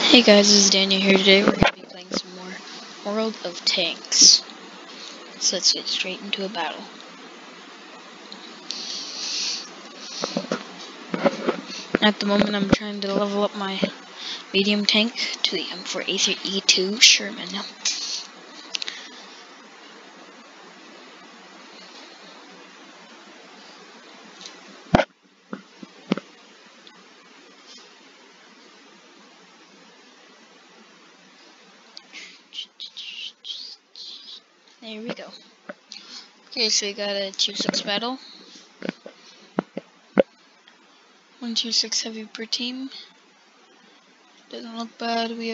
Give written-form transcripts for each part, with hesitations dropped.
Hey guys, this is Daniel here. Today we're going to be playing some more World of Tanks. So let's get straight into a battle. At the moment I'm trying to level up my medium tank to the M4A3E2 Sherman. There we go. Okay, so we got a 2-6 battle. 126 heavy per team. Doesn't look bad. We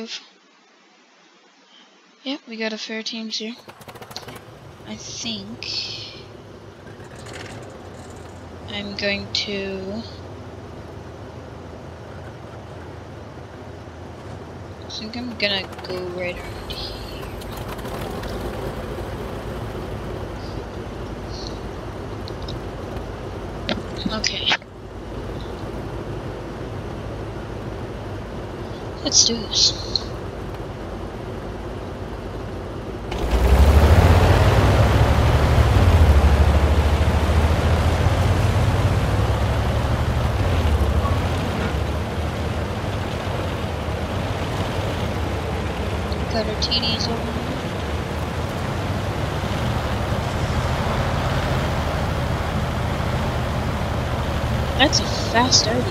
got a fair teams here. I think I'm going to go right around here. Okay. Let's do this. Got our TDs over here. That's a fast idea.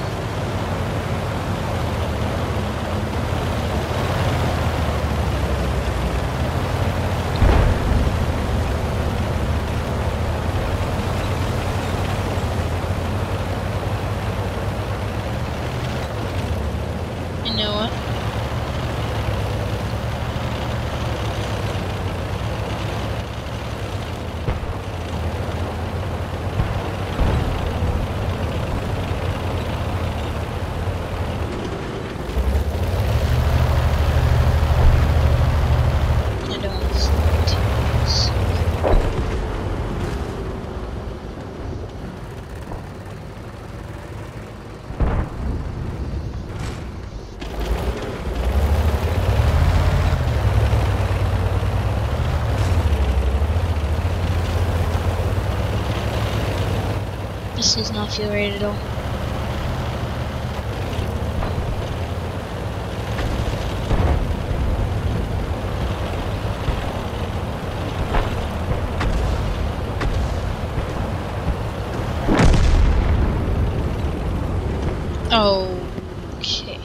You know what? This does not feel right at all. Okay.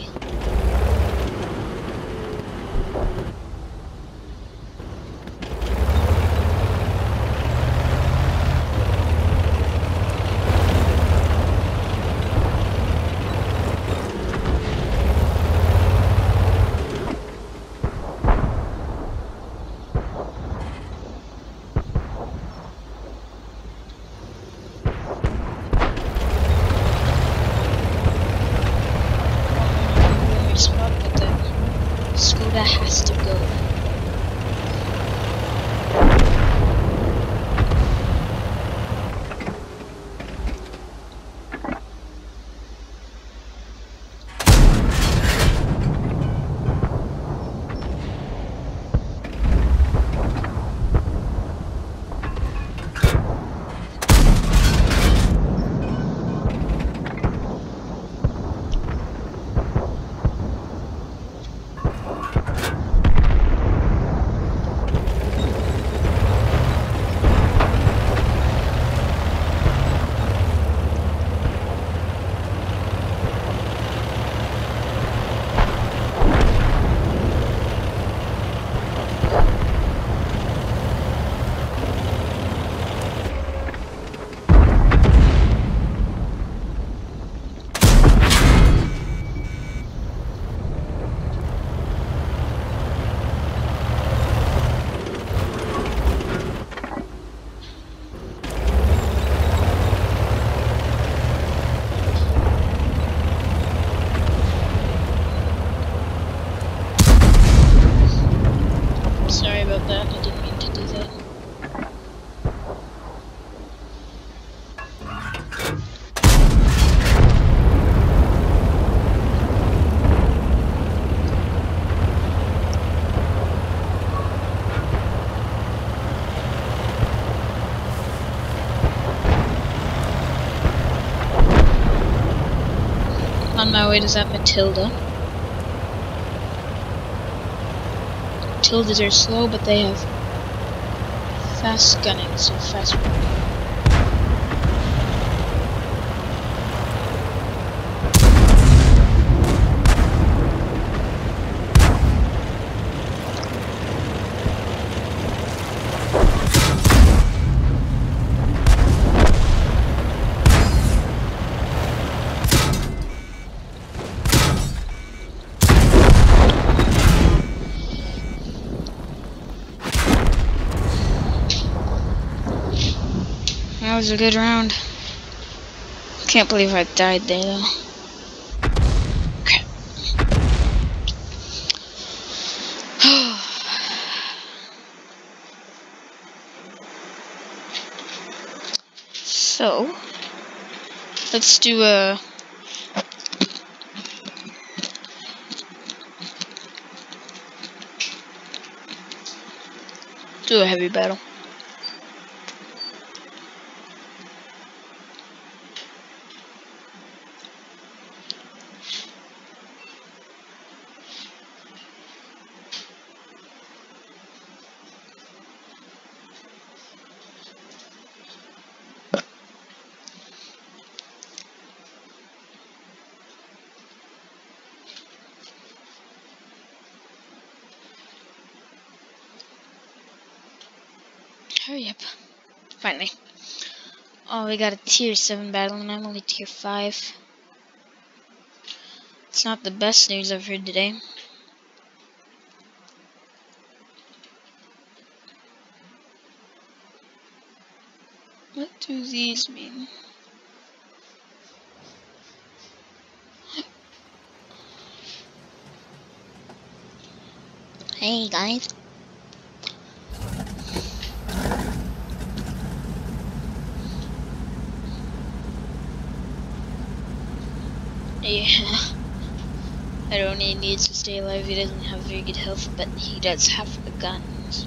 on my way to that Matilda. Matildas are slow, but they have fast gunning, so fast. That was a good round. Can't believe I died there though. Okay. So, let's do a heavy battle. Hurry up. Finally. Oh, we got a tier 7 battle and I'm only tier 5. It's not the best news I've heard today. What do these mean? Hey guys. Yeah. Irony needs to stay alive. He doesn't have very good health, but he does have a gun. So.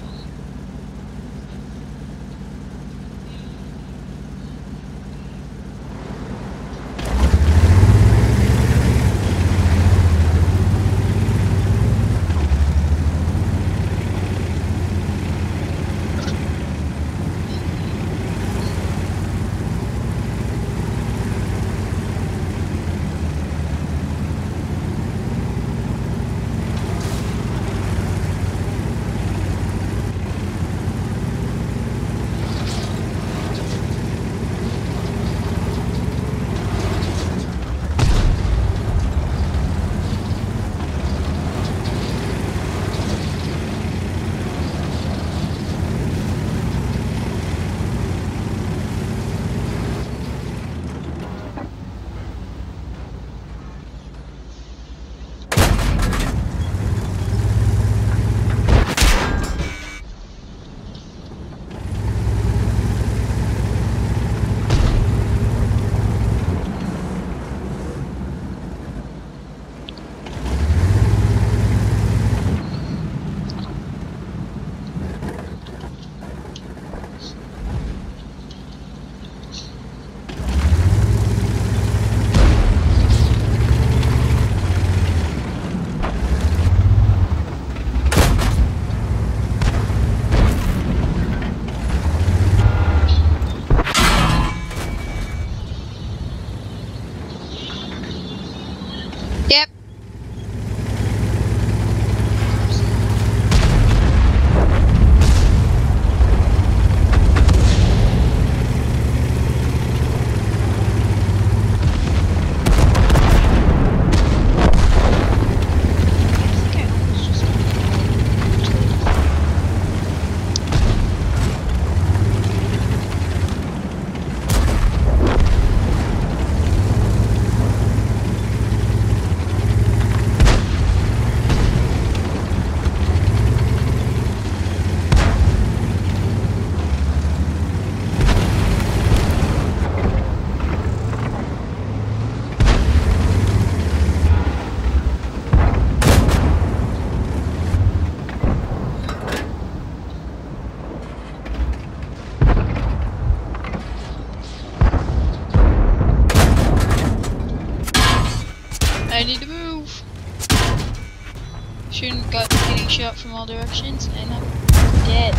Ready to move. Shouldn't got getting shot from all directions, and I'm dead.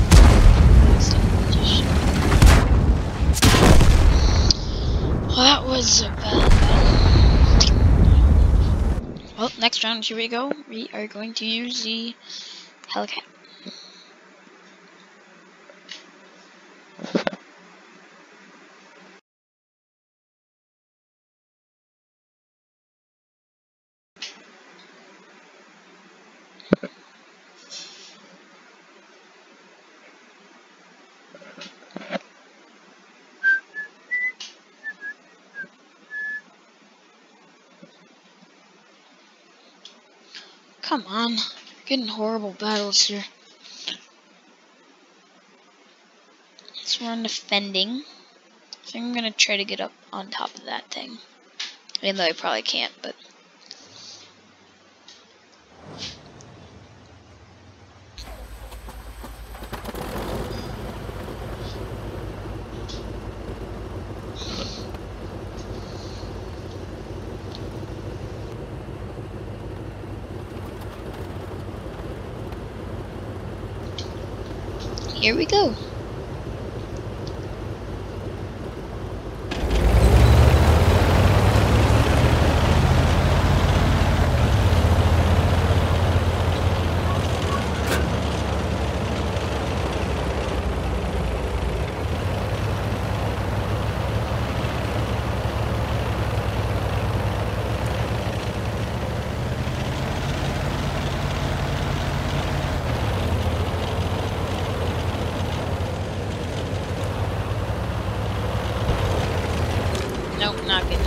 Well, that was a bad one. Well, next round, here we go. We are going to use the Hellcat. Come on, getting horrible battles here. So we're on defending. So I'm gonna try to get up on top of that thing. Even though I probably can't, but. Here we go. Nope, not good.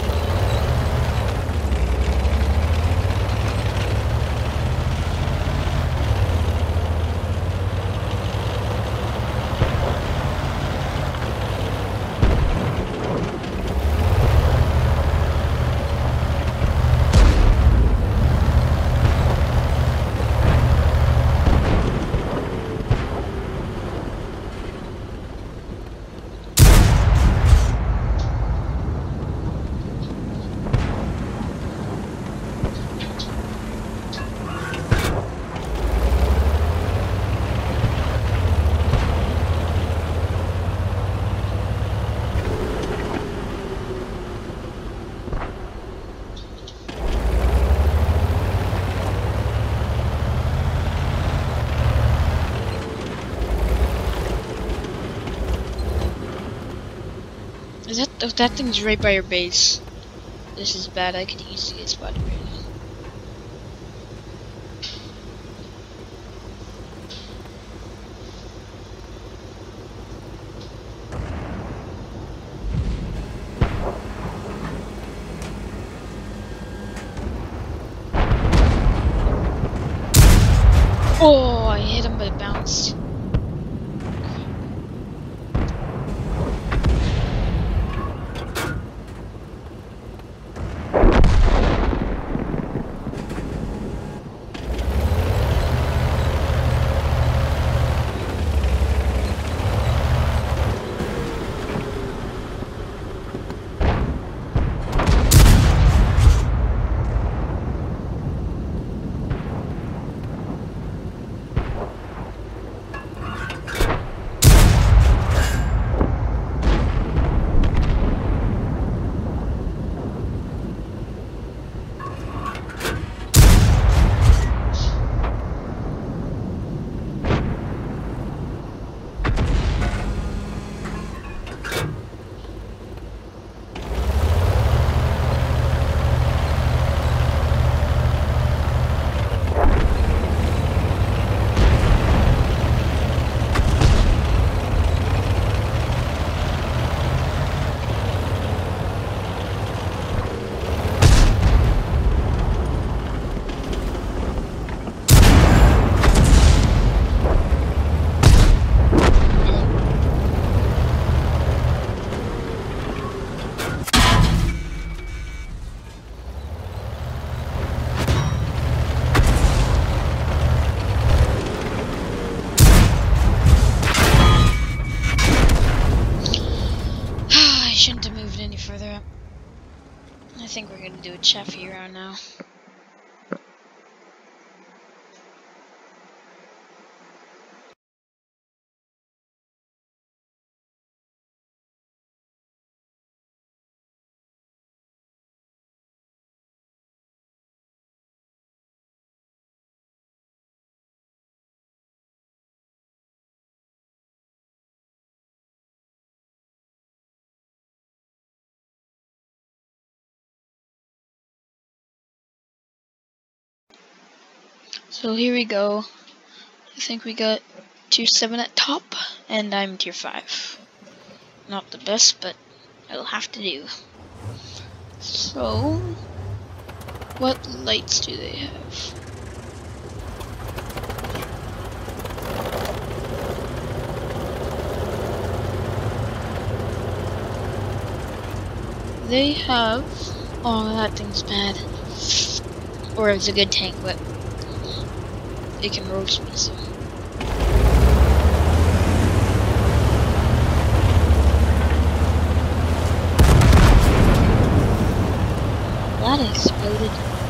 Is that oh, that thing's right by your base? This is bad. I could easily get spotted right now. Oh, I hit him, but it bounced. Shouldn't have moved any further up. I think we're gonna do a Chaffee round now. So here we go. I think we got tier 7 at top, and I'm tier 5. Not the best, but it'll have to do. So, what lights do they have? They have... Oh, that thing's bad. Or it's a good tank, but it can roast me, so... That exploded.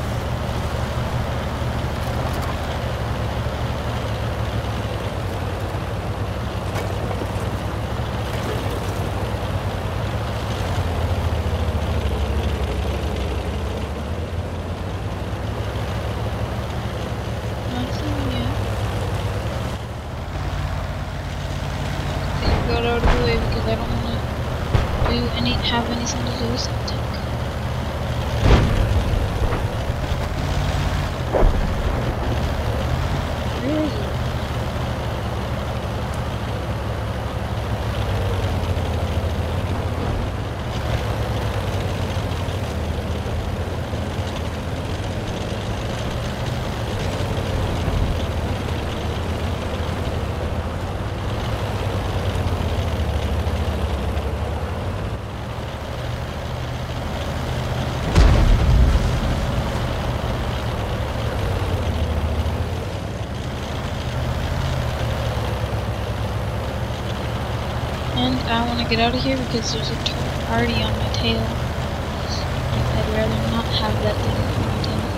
Nothing yet. I got out of the way because I don't want to have anything to do with that tank. Where is it? And I want to get out of here because there's a turret already on my tail. I'd rather not have that thing on my tail.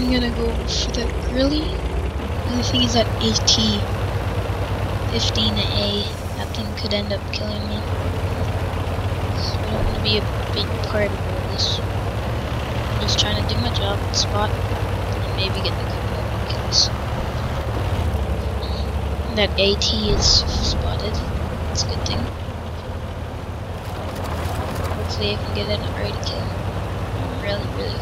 I'm gonna go for the Grilly. The thing is that AT-15A, that thing could end up killing me. So I don't want to be a big part of all this. I'm just trying to do my job, spot, and maybe get a couple more kills. That AT is spotted. That's a good thing. Hopefully I can get an early kill. I'm really hoping.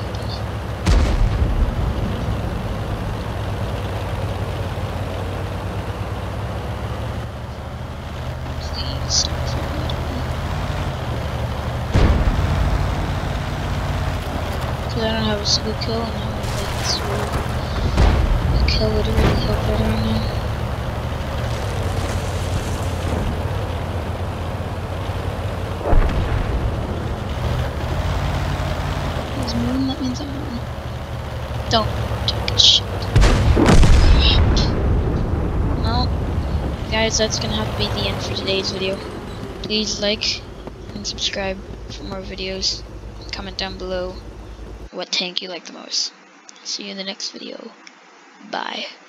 Please don't forward. Because I don't have a single kill and I'm like, so a kill would really help right now. Moving, that means I'm moving. Don't take a shit. Well, guys, that's gonna have to be the end for today's video. Please like and subscribe for more videos. Comment down below what tank you like the most. See you in the next video. Bye.